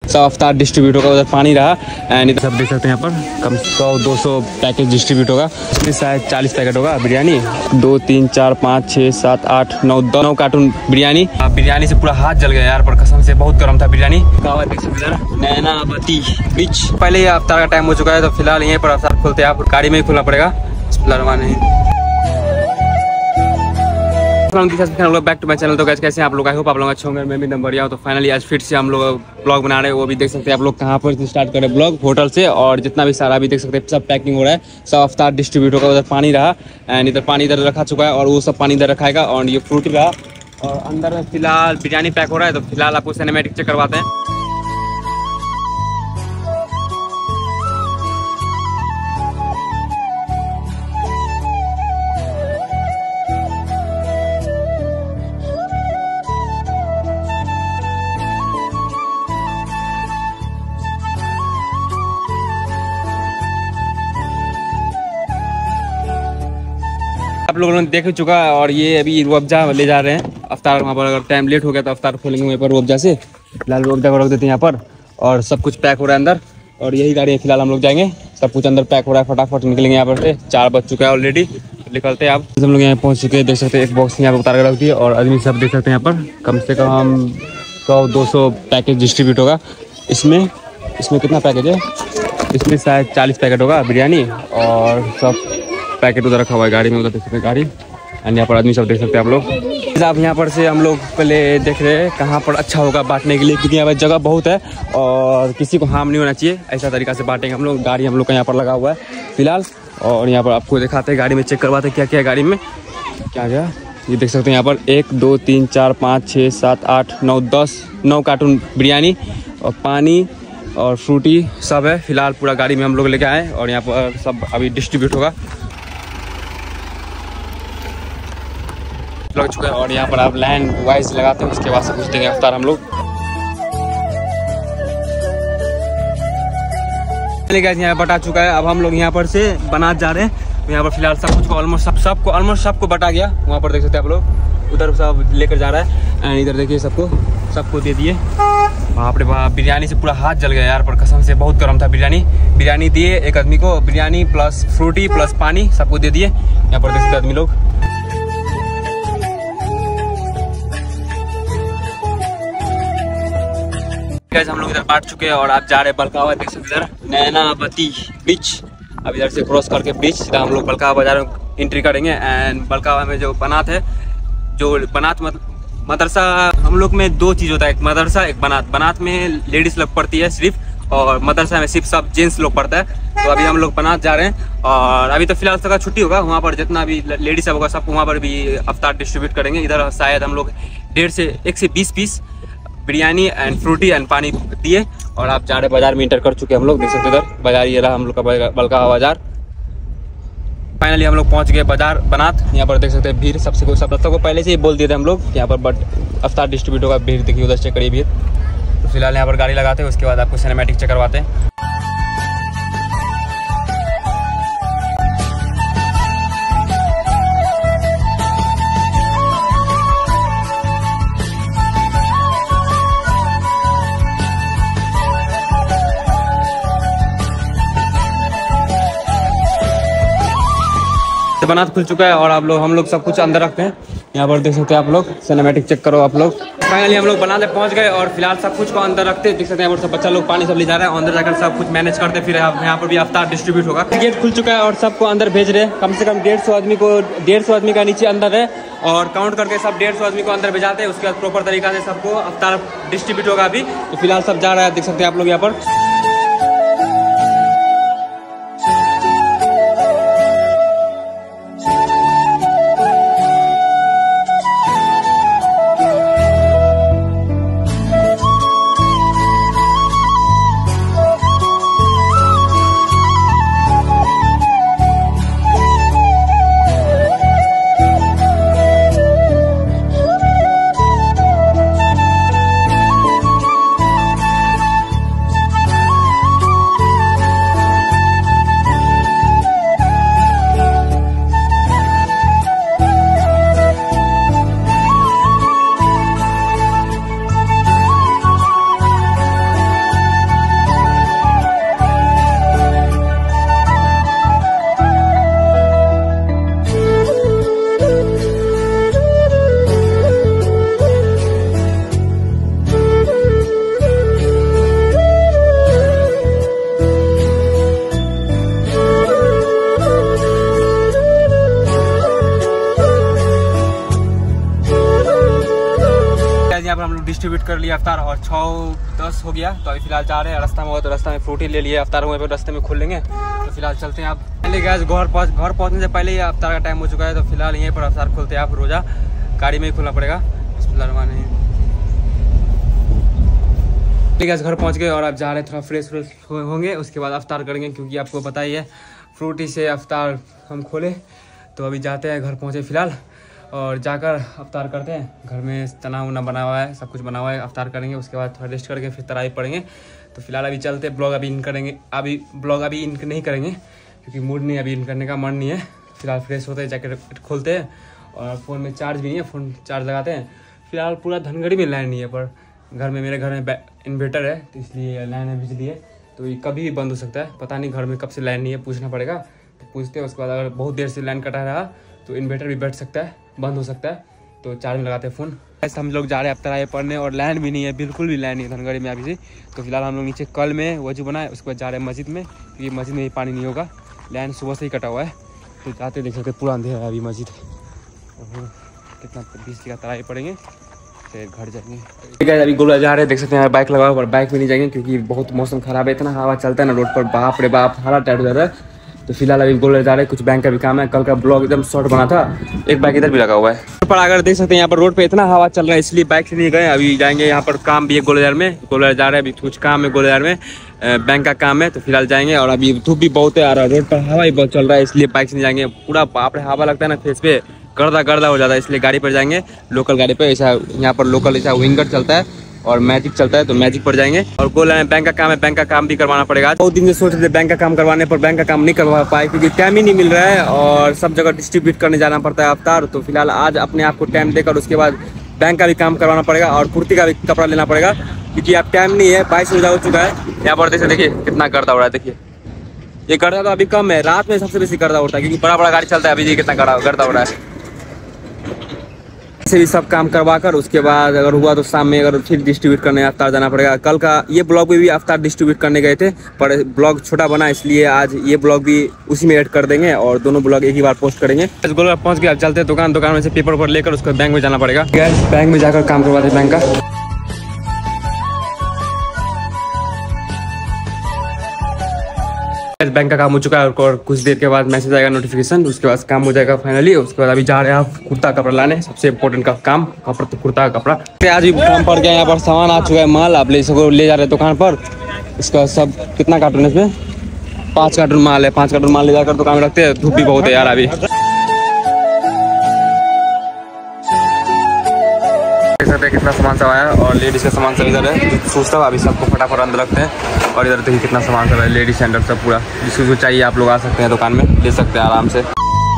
सब अफ्तार डिस्ट्रीब्यूट होगा। उधर पानी रहा एंड इधर सब देख सकते हैं यहाँ पर कम 100-200 पैकेज डिस्ट्रीब्यूट होगा। इसमें शायद 40 पैकेट होगा बिरयानी। 2 3 4 5 6 7 8 9 9 कार्टून बिरयानी। बिरयानी से पूरा हाथ जल गया यार, पर कसम से बहुत गर्म था बिरयानी। नैनावती बीच पहले ही अफ्तार का टाइम हो चुका है, तो फिलहाल यहीं पर अफ्तार खोलते हैं। आप गाड़ी में ही खोलना पड़ेगा। Back to my channel. तो गाइस कैसे हैं आप लोग? आई होप आप लोग अच्छे होंगे, मैं भी एकदम बढ़िया हूं। तो फाइनली आज फिर से हम लोग ब्लॉग बना रहे हैं। वो भी देख सकते हैं आप लोग कहाँ पर स्टार्ट करें ब्लॉग, होटल से। और जितना भी सारा भी देख सकते हैं सब पैकिंग हो रहा है, सब अफ्तार डिस्ट्रीब्यूट होगा। उधर पानी रहा एंड इधर पानी इधर रखा चुका है और वो सब पानी इधर रखाएगा। और ये फ्रूटी रहा और अंदर में फिलहाल बिरयानी पैक हो रहा है। तो फिलहाल आपको सिनेमैटिक चेक करवाते हैं। आप लोगों ने देख चुका है। और ये अभी रूअफ़ज़ा ले जा रहे हैं अफ्तार। वहाँ पर अगर टाइम लेट हो गया तो अफ्तार खोलेंगे वहीं पर रूअफ़ज़ा से। फिलहाल रूअफ़ज़ा को रख देते हैं यहाँ पर और सब कुछ पैक हो रहा है अंदर। और यही गाड़ी है, फिलहाल हम लोग जाएंगे। सब कुछ अंदर पैक हो रहा है, फटाफट निकलेंगे यहाँ पर से। 4 बज चुका है ऑलरेडी, निकलते हैं। आप हम लोग यहाँ पहुँच चुके हैं, देख सकते हैं। एक बॉक्स यहाँ पर उतार कर रख दिए और आदमी सब देख सकते हैं यहाँ पर कम से कम 100-200 पैकेज डिस्ट्रीब्यूट होगा। इसमें कितना पैकेज है? इसमें शायद 40 पैकेट होगा बिरयानी और सब पैकेट उधर रखा हुआ है गाड़ी में। उधर देख सकते हैं गाड़ी एंड यहाँ पर आदमी सब देख सकते हैं आप लोग। अब यहाँ पर से हम लोग पहले देख रहे हैं कहाँ पर अच्छा होगा बांटने के लिए, क्योंकि यहाँ पर जगह बहुत है और किसी को हार्म नहीं होना चाहिए। ऐसा तरीका से बांटेंगे हम लोग। गाड़ी हम लोग का यहाँ पर लगा हुआ है फिलहाल। और यहाँ पर आपको दिखाते हैं, गाड़ी में चेक करवाते हैं क्या क्या है गाड़ी में, क्या क्या। ये देख सकते हैं यहाँ पर 1 2 3 4 5 6 7 8 9 10 9 कार्टून बिरयानी और पानी और फ्रूटी सब है। फिलहाल पूरा गाड़ी में हम लोग लेके आए और यहाँ पर सब अभी डिस्ट्रीब्यूट होगा लग चुका है। और यहाँ पर आप लाइन वाइज लगाते हैं, उसके बाद से कुछ देंगे अफ्तार हम लोग। यहाँ बटा चुका है। अब हम लोग यहाँ पर से बनात जा रहे हैं। यहाँ पर फिलहाल सब कुछ को ऑलमोस्ट सबको बटा गया। वहाँ पर देख सकते हैं आप लोग, उधर सब लेकर जा रहा है एंड इधर देखिए सबको दे दिए। बाप रे बाप, बिरयानी से पूरा हाथ जल गया यार, पर कसम से बहुत गर्म था बिरयानी दिए एक आदमी को। बिरयानी प्लस फ्रूटी प्लस पानी सबको दे दिए। यहाँ पर देख सकते आदमी लोग। हम लोग इधर बांट चुके हैं और आप जा रहे हैं बलकावा, देख सकते हैं नैनावती बीच। अब इधर से क्रॉस करके बीच सीधा हम लोग बलकावा बाजार एंट्री करेंगे। एंड बलकावा में जो बनात है, जो बनात मदरसा, हम लोग में 2 चीज़ होता है, एक मदरसा एक बनात। बनात में लेडीज लोग पढ़ती है सिर्फ, और मदरसा में सिर्फ सब जेंट्स लोग पढ़ता है। तो अभी हम लोग बनात जा रहे हैं और अभी तो फिलहाल सबका छुट्टी होगा। वहाँ पर जितना भी लेडीज सब होगा सबको वहाँ पर भी अफ्तार डिस्ट्रीब्यूट करेंगे। इधर शायद हम लोग 1 से 20 piece biryani and Frooti and पानी दिए। और आप जा रहे बाजार में इंटर कर चुके हैं हम लोग, देख सकते इधर बाजार ये रहा हम लोग का बलकावा बाजार। फाइनली हम लोग पहुंच गए बाजार बनात। यहाँ पर देख सकते हैं भीड़ सबको पहले से ही बोल दिए थे हम लोग यहाँ पर, बट अफ्तार डिस्ट्रीब्यूट होगा। भीड़ देखिए उधर चेक करिए भीड़। तो फिलहाल यहाँ पर गाड़ी लगाते हैं, उसके बाद आपको सिनेमैटिक चेक करवाते हैं। बनात खुल चुका है और हम लोग सब कुछ अंदर रखते हैं। यहाँ पर देख सकते हैं आप लोग, सिनेमैटिक चेक करो आप लोग। फाइनली हम लोग बनाते पहुँच गए और फिलहाल सब कुछ को अंदर रखते हैं। देख सकते हैं यहाँ पर सब बच्चा लोग पानी सब ले जा रहा है, अंदर जाकर सब कुछ मैनेज करते। फिर यहाँ पर भी अफ्तार डिस्ट्रीब्यूट होगा। गेट खुल चुका है और सबको अंदर भेज रहे हैं। कम से कम 150 आदमी का नीचे अंदर है और काउंट करके सब 150 आदमी को अंदर भेजाते हैं। उसके बाद प्रॉपर तरीका से सबको अफ्तार डिस्ट्रीब्यूट होगा अभी। तो फिलहाल सब जा रहा है, देख सकते हैं आप लोग यहाँ पर। डिस्ट्रीब्यूट कर लिया अफ्तार और 6:10 हो गया। तो अभी फिलहाल जा रहे हैं, रास्ता में हुआ तो रास्ता में फ्रूटी ले लिए अफ्तार हुए पे रास्ते में खोल लेंगे। तो फिलहाल चलते हैं। आप पहले गैस घर पहुँचने से पहले ही अफ्तार का टाइम हो चुका है। तो फिलहाल यहीं पर अफ्तार खोलते हैं। आप रोज़ा गाड़ी में ही खोलना पड़ेगा। गैस घर पहुँच गए और आप जा रहे हैं, थोड़ा फ्रेश होंगे, उसके बाद अफ्तार करेंगे क्योंकि आपको पता ही है फ्रूटी से अफ्तार हम खोले। तो अभी जाते हैं, घर पहुँचे फिलहाल और जाकर अफ्तार करते हैं। घर में चना उना बना हुआ है, सब कुछ बना हुआ है, अफ्तार करेंगे, उसके बाद थोड़ा रेस्ट करके फिर तरावी पढ़ेंगे। तो फिलहाल अभी चलते, ब्लॉग अभी इन करेंगे, ब्लॉग अभी इन नहीं करेंगे क्योंकि मूड नहीं, अभी इन करने का मन नहीं है। फिलहाल फ्रेश होते हैं, जैकेट खोलते हैं और फ़ोन में चार्ज भी नहीं है, फ़ोन चार्ज लगाते हैं। फिलहाल पूरा धनगढ़ी में लाइन नहीं है, पर घर में, मेरे घर में इन्वर्टर है तो इसलिए लाइन है, बिजली है, तो ये कभी भी बंद हो सकता है। पता नहीं घर में कब से लाइन नहीं है, पूछना पड़ेगा। तो पूछते हैं, उसके बाद अगर बहुत देर से लाइन कटा रहा तो इन्वर्टर भी बैठ सकता है, बंद हो सकता है। तो चार्ज में लगाते हैं फ़ोन। ऐसे हम लोग जा रहे हैं अफ्तार पढ़ने और लाइन भी नहीं है, बिल्कुल भी लाइन नहीं है धनगढ़ी में अभी से। तो फिलहाल हम लोग नीचे कल में वजू बनाए, उसके बाद जा रहे हैं मस्जिद में क्योंकि मस्जिद में ही पानी नहीं होगा, लाइन सुबह से ही कटा हुआ है। तो जाते देख सकते पूरा अंधेरा है अभी मस्जिद। कितना 20 का तराई पड़ेंगे, फिर घर जाएंगे। ठीक है, अभी गोला जा रहे हैं, देख सकते हैं बाइक लगा हुआ, पर बाइक में नहीं जाएंगे क्योंकि बहुत मौसम खराब है, इतना हवा चलता है ना रोड पर, बाप रे बाप, हालत टाइट हो जाता है। तो फिलहाल अभी गोला जा रहे हैं, कुछ बैंक का भी काम है। कल का ब्लॉग एकदम शॉर्ट बना था, एक बाइक इधर भी लगा हुआ है। पर अगर देख सकते हैं यहाँ पर रोड पे इतना हवा चल रहा है, इसलिए बाइक से नहीं गए। अभी जाएंगे, यहाँ पर काम भी है गोलेदार में, गोलेदार जा रहे हैं, अभी कुछ काम है गोलेदार में, बैंक का काम है। तो फिलहाल जाएंगे और अभी धूप भी बहुत है और रोड पर हवा भी बहुत चल रहा है, इसलिए बाइक से नहीं जाएंगे। पूरा बाप रे हवा लगता है ना फेस पे, गर्दा हो जाता है, इसलिए गाड़ी पर जाएंगे, लोकल गाड़ी पे। ऐसा यहाँ पर लोकल ऐसा विंगर चलता है और मैजिक चलता है, तो मैजिक पर जाएंगे। और गोला में बैंक का काम है, बैंक का काम भी करवाना पड़ेगा। बहुत दिन से सोच रहे थे बैंक का काम करवाने, पर बैंक का काम नहीं करवा पाए क्योंकि टाइम ही नहीं मिल रहा है और सब जगह डिस्ट्रीब्यूट करने जाना पड़ता है अफ्तार। तो फिलहाल आज अपने आप को टाइम देकर उसके बाद बैंक का भी काम करवाना पड़ेगा और कुर्ती का भी कपड़ा लेना पड़ेगा क्योंकि अब टाइम नहीं है। 22 बजे हो चुका है। यहाँ पर देखिए कितना गर्दा हो रहा है, देखिए ये गर्दा तो अभी कम है, रात में सबसे बेसी गर्दा उड़ता है क्योंकि बड़ा बड़ा गाड़ी चलता है। अभी कितना गर्दा हो रहा है, से भी सब काम करवाकर उसके बाद अगर हुआ तो शाम में अगर फिर डिस्ट्रीब्यूट करने अफ्तार जाना पड़ेगा। कल का ये ब्लॉग में भी अफ्तार डिस्ट्रीब्यूट करने गए थे, पर ब्लॉग छोटा बना, इसलिए आज ये ब्लॉग भी उसी में ऐड कर देंगे और दोनों ब्लॉग एक ही बार पोस्ट करेंगे। गोल पहुंच गया, अब चलते हैं दुकान में से पेपर लेकर उसको बैंक में जाना पड़ेगा। बैंक में जाकर काम करवाते बैंक का। बैंक का काम हो चुका है और कुछ देर के बाद मैसेज आएगा नोटिफिकेशन, उसके बाद काम हो जाएगा फाइनली। उसके बाद अभी जा रहे हैं आप कुर्ता कपड़ा लाने, सबसे इम्पोर्टेंट का काम कपड़ा, तो कुर्ता का कपड़ा। आज भी काम पड़ गया, यहाँ पर सामान आ चुका है, माल आप ले सको, ले जा रहे हैं दुकान पर। इसका सब कितना कार्टून है इसमें, 5 कार्टून माल है, 5 कार्टून माल ले जाकर दुकान में रखते हैं। धूप भी बहुत है यार अभी। कितना सामान सब आया और लेडीज का सामान सब इधर है, सोचता हूँ अभी सबको फटाफट अंदर रखते हैं। और इधर देखिए कितना सामान सब है, लेडीज सेंटर सब पूरा, जिसको चाहिए आप लोग आ सकते हैं दुकान में, ले सकते हैं आराम से।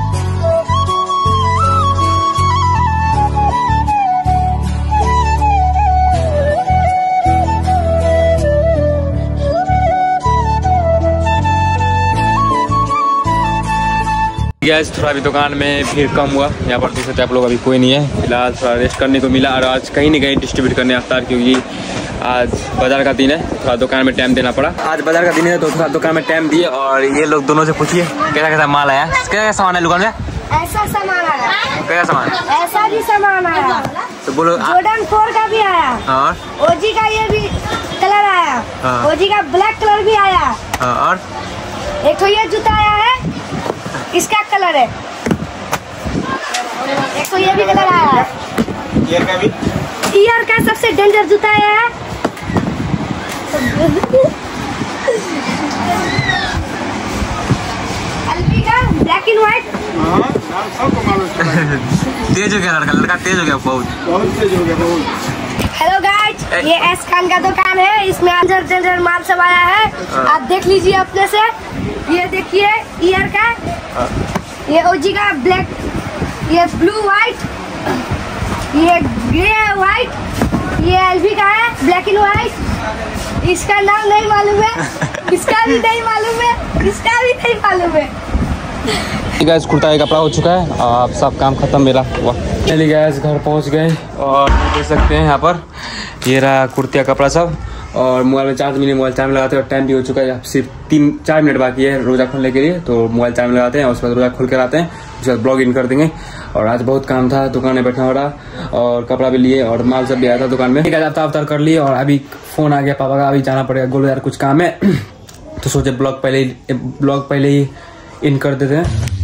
गैस थोड़ा भी दुकान में भीड़ कम हुआ, यहाँ पर देख सकते हैं आप लोग, अभी कोई नहीं है। फिलहाल थोड़ा रेस्ट करने को मिला और आज कहीं नहीं कहीं डिस्ट्रीब्यूट करने अफ्तार, क्योंकि आज बाजार का दिन है, थोड़ा दुकान में टाइम देना पड़ा। आज बाजार का दिन है तो थोड़ा दुकान में टाइम दिए। और ये लोग दोनों से पूछिए कैसा कैसा माल आया, क्या सामान है दुकान में? ऐसा सामान आया, क्या सामान? ऐसा भी सामान आया, तो बोलो। जॉर्डन 4 का भी आया और ओजी का ये भी कलर आया, ओजी का ब्लैक कलर भी आया और एक तो ये जूता आया है, इसका कलर है, एक तो ये भी कलर आया है। ईयर का भी, ईयर का सबसे डेंजर जूता आया है। एलपी का ब्लैक एंड व्हाइट। तेज हो गया लड़का तेज हो गया, बहुत तेज हो गया बहुत। हेलो गाइस, ये एस खान का दुकान है, इसमें डेंजर माल सब आया है, आप देख लीजिए अपने से। ये देखिए ईयर का, ये ओजी का ब्लैक, ये ब्लू व्हाइट, ये ग्रे व्हाइट, ये एलवी का है ब्लैक एंड व्हाइट। इसका नाम नहीं मालूम है, इसका भी नहीं मालूम है, इसका भी नहीं मालूम है। गैस कुर्ता का कपड़ा हो चुका है, अब सब काम खत्म मेरा हुआ। चलिए गैस घर पहुंच गए और देख सकते हैं यहाँ पर ये रहा कुर्तिया कपड़ा सब। और मोबाइल में चार्ज मिली, मोबाइल चार्ज में लगाते हैं और टाइम भी हो चुका है, सिर्फ 3-4 मिनट बाकी है रोजा खोलने के लिए। तो मोबाइल चार्ज में लगाते हैं और उसके बाद रोजा खोल कर आते हैं, उसके बाद ब्लॉग इन कर देंगे। और आज बहुत काम था, दुकान में बैठना हो रहा और कपड़ा भी लिए और माल सब भी आया था दुकान में। अवतार कर लिए और अभी फोन आ गया पापा का, अभी जाना पड़ेगा गोलू यार कुछ काम है। तो सोचे ब्लॉग पहले ही इन कर देते हैं।